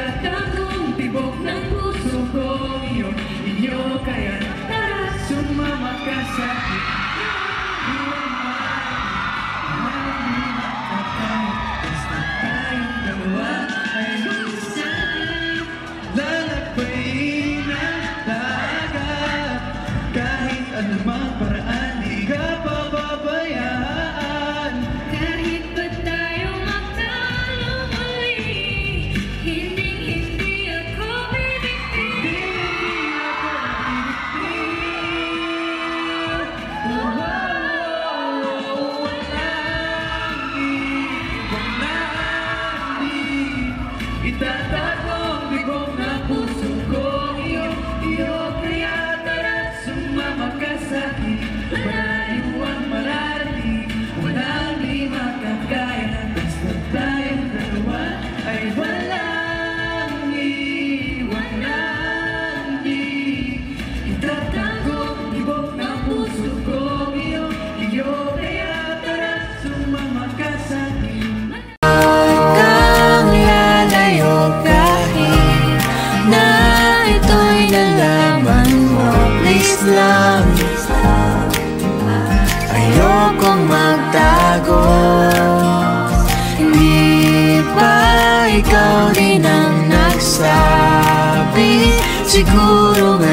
Itatagong tibok ng puso ko iyo kaya tara sumama ka sa akin. Basta tayong dalawa ay minsan lalakbayin ang dagat. Kahit anumang paraan di ka pababayaan. Kahit pa tayo magtalo muli, hindi ako bibigtin. Itatagong bigong ng puso ko iyo kaya tara sumama ka sa'kin. Malayo ang mararating, walang di makakaya. Basta tayong dalawa ay walang iwanan. Itatagong bigong ng puso ko iyo kaya tara sumama ka sa'kin. Kang lalayo kahit na ito'y nalaman mo. Please lang, ayokong magtago. Hindi ba ikaw din ang nagsabi? Siguro nga